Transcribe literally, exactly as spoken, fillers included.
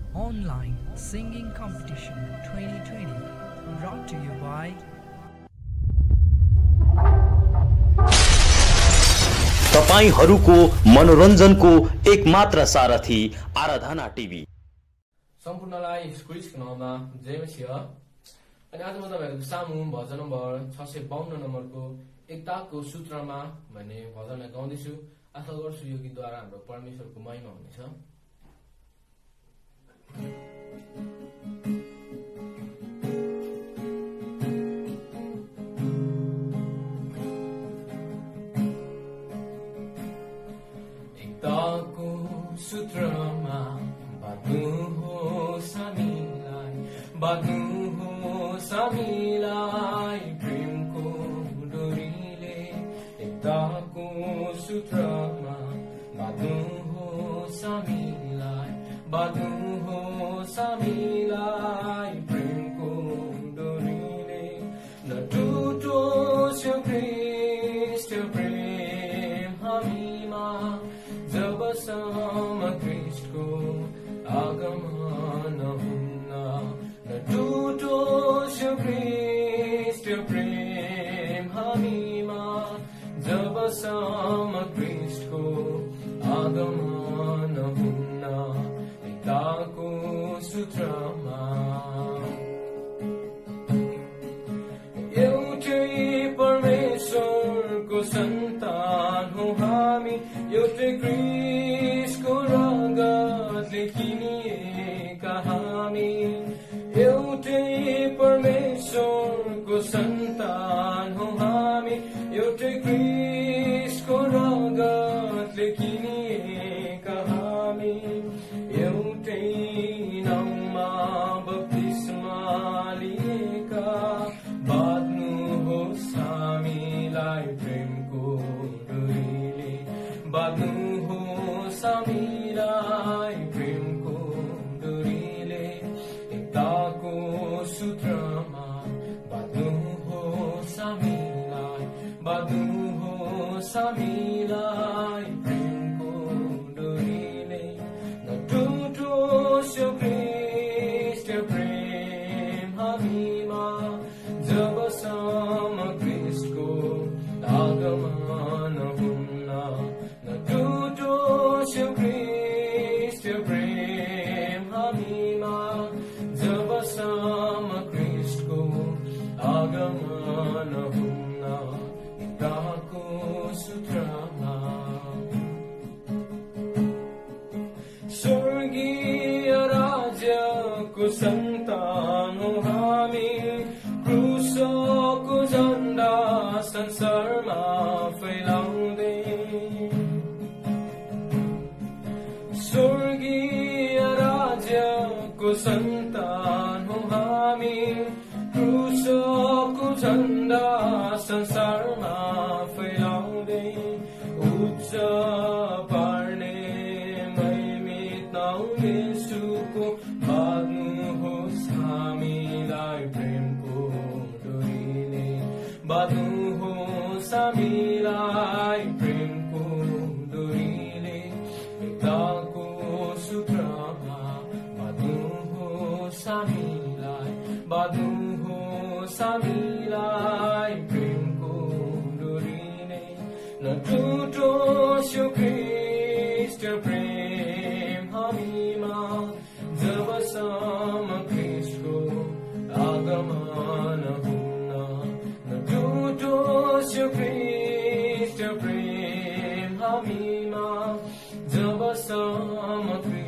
Online Singing Competition twenty twenty, brought to you by तपाईहरुको मनोरञ्जनको एकमात्र सारथी आराधना टिभी। सम्पूर्णलाई क्रिसको नाममा जय मसीह। अनि आज म तपाईहरुको सामु भजन नम्बर छ सय बाउन्न नम्बरको एकताको सूत्रमा भन्ने भजनलाई गाउँदैछु। आशा गर्छु यो गीतद्वारा हाम्रो परमेश्वरको महिमा हुनेछ। एकताको सूत्रमा बाँध्नुहोस् हामीलाई, बाँध्नुहोस् हामीलाई प्रेमको डोरीले। एकताको सूत्रमा बाँध्नुहोस् हामीलाई, बाँध्नुहोस् हामीलाई प्रेमको डोरीले। नटुटोस् यो ख्रीष्ट प्रेम हामीमा, जबसम्म ख्रीष्टको आगमन हुन्न। नटुटोस् यो ख्रीष्ट प्रेम हामीमा, जबसम्म ख्रीष्टको आगमन हुन्न। एकताको सूत्रमा एउटै परमेश्वरको सन्तान हो हामी, एउटै क्रिस्टको रगतले किनिएका हामी। एउटै परमेश्वरको सन्तान हो हामी, एउटै क्रिस्टको रगतले किनिएका हामी। एउटै नाउँमा बप्तिस्मा लिएका, बाँध्नुहोस् हामीलाई प्रेमको डोरीले। बाँध्नुहोस् हामीलाई प्रेमको डोरीले। एकताको सूत्रमा बाँध्नुहोस् हामीलाई, बाँध्नुहोस् हामीलाई प्रेमको डोरीले। नटुटोस् यो ख्रीष्ट प्रेम हामीमा, जबसम्म ख्रीष्टको आगमन हुन्न। नटुटोस् यो ख्रीष्ट प्रेम हामीमा, जबसम्म ख्रीष्टको आगमन हुन्न। एकताको सूत्रमा स्वर्गीय राज्यको सन्तान हो हामी, क्रुसको झण्डा संसारमा फैलाउँदै। स्वर्गीय राज्यको सन्तान हो हामी, क्रुसको झण्डा संसारमा फैलाउँदै। उच्च पार्ने महिमित नाउँ येशूको, बाँध्नुहोस् हामीलाई प्रेमको डोरीले। बाँध्नुहोस् हामीलाई प्रेमको डोरीले। एकताको सूत्रमा बाँध्नुहोस् हामीलाई, बाँध्नुहोस् हामीलाई प्रेमको डोरीले। नटुटोस् यो ख्रीष्ट प्रेम हामीमा, जबसम्म ख्रीष्टको आगमन हुन्न। नटुटोस् यो ख्रीष्ट प्रेम हामीमा, जबसम्म